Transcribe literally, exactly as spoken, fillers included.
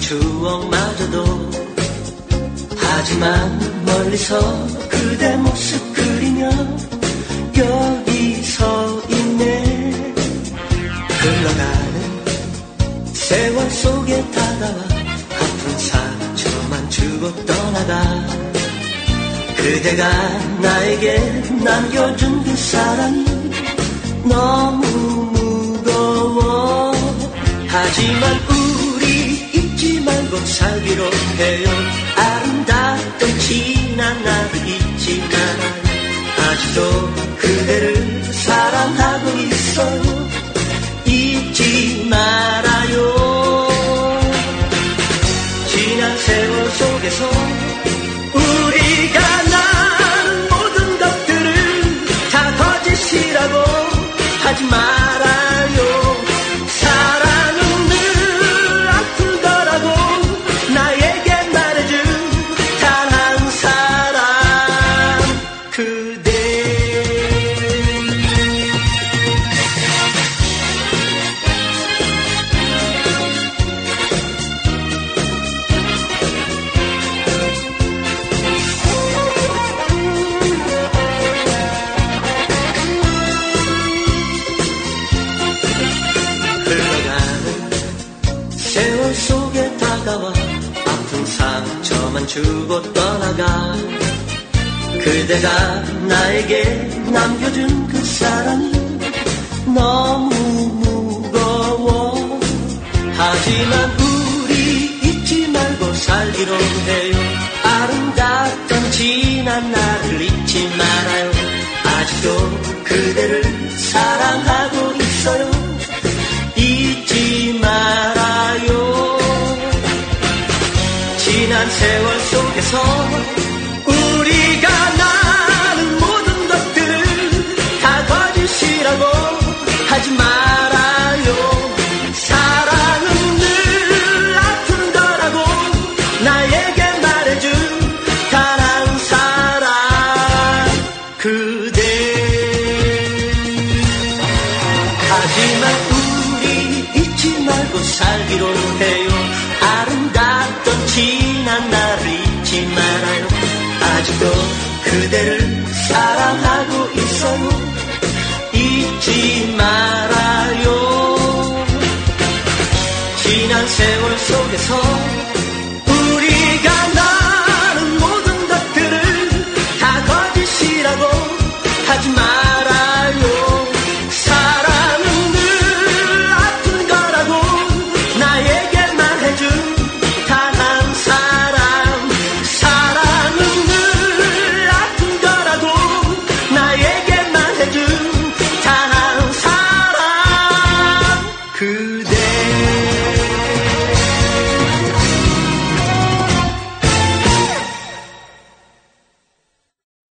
추억마저도 하지만 멀리서 그대 모습 그리며 여기 서 있네. 흘러가는 세월 속에 다가와 아픈 상처만 주고 떠나가. 그대가 나에게 남겨준 그 사랑이 너무 무거워. 하지만 우리 잊지 말고 살기로 해요. 아름답던 지난 나를 잊지 말아요. 아직도 그대를 사랑하고 있어요. 잊지 말아요. 지난 세월 속에서 우리가 난 모든 것들을 다 거짓이라고 하지 말아요. 사랑은 늘 아픈 거라고 나에게 말해준 단 한 사람 그대. 세월 속에 다가와 아픈 상처만 주고 떠나가. 그대가 나에게 남겨준 그 사랑이 너무 무거워. 하지만 우리 잊지 말고 살기로 해요. 아름답던 지난 날을 잊지 말아요. 아직도 그대를 사랑하고 있어요. 잊지 말아요. 지난 세월 속에서 우리가 나는 모든 것들을 다 거짓이라고 하지 말아요. 사랑은 늘 아픈 거라고 나에게 말해준 단 한 사람 그대. 하지만 우리 잊지 말고 살기로 해요. 아름답던 지난 날을 잊지 말아요. 아직도 그대를 사랑하고 있어요. 잊지 말아요. 지난 세월 속에서